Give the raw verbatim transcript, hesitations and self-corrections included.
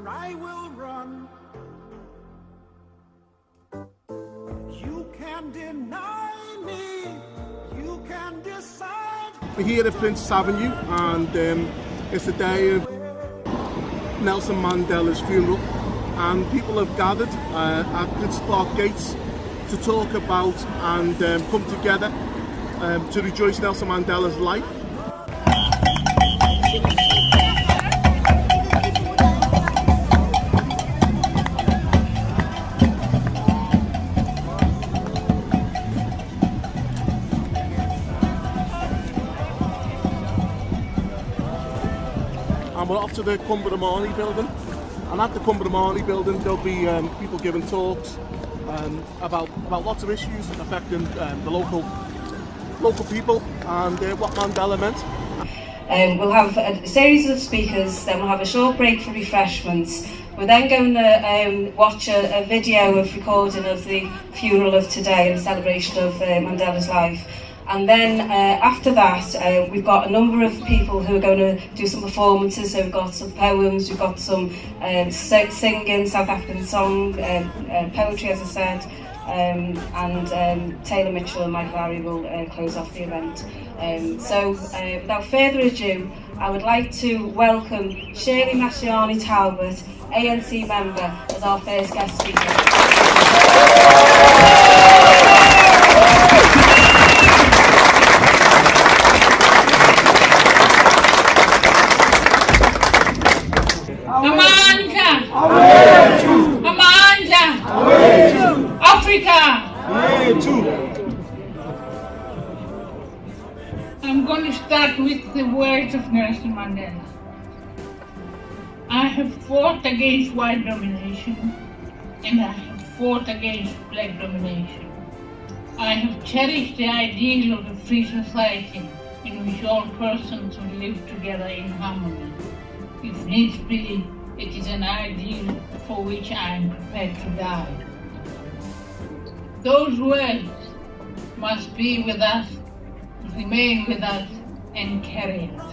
I will run. You can deny me, you can decide. We're here at Princess Avenue, and um, it's the day of Nelson Mandela's funeral, and people have gathered uh, at Princess Park gates to talk about and um, come together um, to rejoice Nelson Mandela's life. And we're off to the Cumber Marley building, and at the Cumber Marley building there'll be um, people giving talks um, about, about lots of issues affecting um, the local local people and uh, what Mandela meant. Um, we'll have a series of speakers, then we'll have a short break for refreshments. We're then going to um, watch a, a video of recording of the funeral of today and celebration of uh, Mandela's life. And then uh, after that, uh, we've got a number of people who are going to do some performances. So we've got some poems, we've got some um, singing, South African song, um, uh, poetry, as I said, um, and um, Taylor Mitchell and Michael Harry will uh, close off the event. Um, so uh, without further ado, I would like to welcome Shirley Mashiani Talbot, A N C member, as our first guest speaker. Amanda! Amanda! Africa! I'm going to start with the words of Nelson Mandela. I have fought against white domination, and I have fought against black domination. I have cherished the ideal of a free society in which all persons will live together in harmony. If needs be, it is an ideal for which I am prepared to die. Those words must be with us, remain with us, and carry us.